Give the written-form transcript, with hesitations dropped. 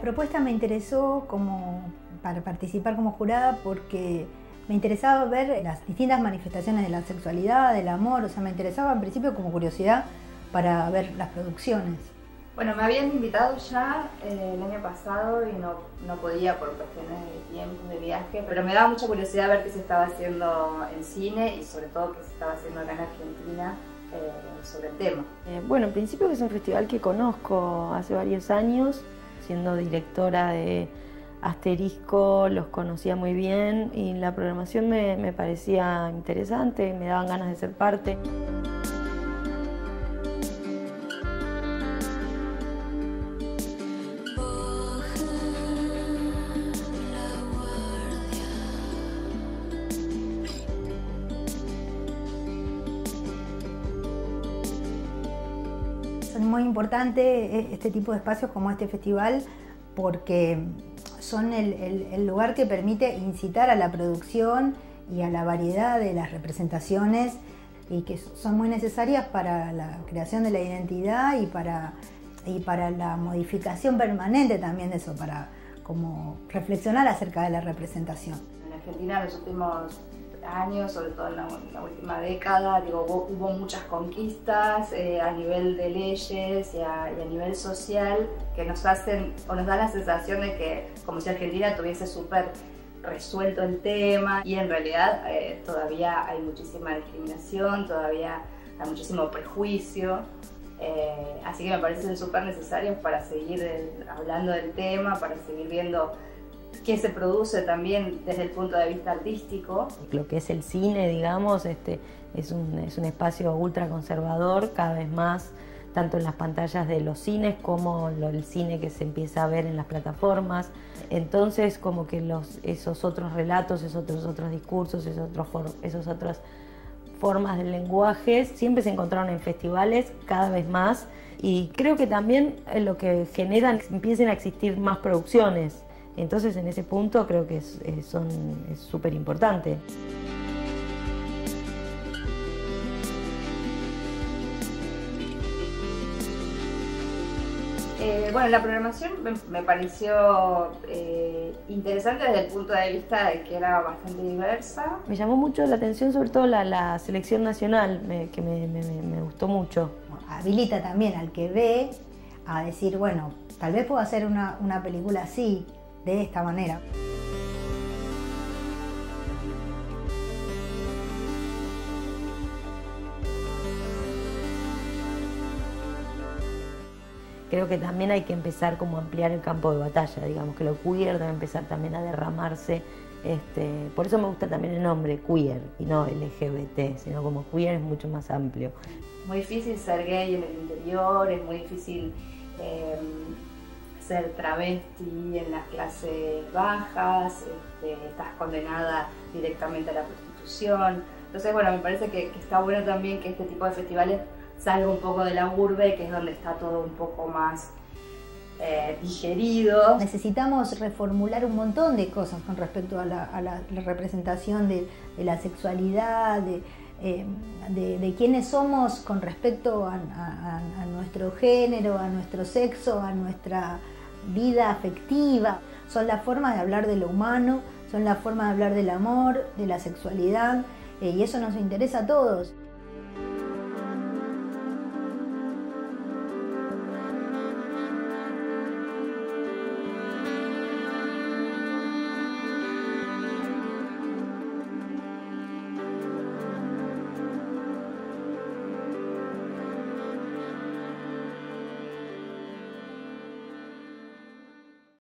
propuesta me interesó para participar como jurada porque me interesaba ver las distintas manifestaciones de la sexualidad, del amor, o sea, me interesaba en principio como curiosidad para ver las producciones. Bueno, me habían invitado ya el año pasado y no podía por cuestiones de tiempo, de viaje, pero me daba mucha curiosidad ver qué se estaba haciendo en cine y sobre todo qué se estaba haciendo acá en Argentina sobre el tema. Bueno, en principio es un festival que conozco hace varios años, siendo directora de Asterisco, los conocía muy bien y la programación me parecía interesante, me daban ganas de ser parte. Son muy importantes este tipo de espacios como este festival porque son el lugar que permite incitar a la producción y a la variedad de las representaciones y que son muy necesarias para la creación de la identidad y para la modificación permanente también de eso, para como reflexionar acerca de la representación. En Argentina en los últimos años, sobre todo en la última década, hubo muchas conquistas a nivel de leyes y a nivel social que nos hacen o nos dan la sensación de que como si Argentina tuviese súper resuelto el tema y en realidad todavía hay muchísima discriminación, todavía hay muchísimo prejuicio, así que me parecen súper necesarios para seguir hablando del tema, para seguir viendo qué se produce también desde el punto de vista artístico. Lo que es el cine, digamos, es un espacio ultra conservador, cada vez más, tanto en las pantallas de los cines como el cine que se empieza a ver en las plataformas. Entonces, como que esos otros relatos, esos otros discursos, esas otras formas de lenguaje siempre se encontraron en festivales cada vez más y creo que también lo que generan es que empiecen a existir más producciones. Entonces en ese punto creo que es súper importante. Bueno, la programación me pareció interesante desde el punto de vista de que era bastante diversa. Me llamó mucho la atención sobre todo la selección nacional, que me gustó mucho. Habilita también al que ve a decir, bueno, tal vez puedo hacer una película así, de esta manera. Creo que también hay que empezar como a ampliar el campo de batalla, digamos que lo queer debe empezar también a derramarse. Por eso me gusta también el nombre queer y no LGBT, sino como queer es mucho más amplio. Muy difícil ser gay en el interior, es muy difícil ser travesti en las clases bajas, estás condenada directamente a la prostitución. Entonces, bueno, me parece que está bueno también que este tipo de festivales salga un poco de la urbe, que es donde está todo un poco más digerido. Necesitamos reformular un montón de cosas con respecto a la representación de la sexualidad, de quiénes somos con respecto a nuestro género, a nuestro sexo, a nuestra vida afectiva. Son las formas de hablar de lo humano, son las formas de hablar del amor, de la sexualidad, y eso nos interesa a todos.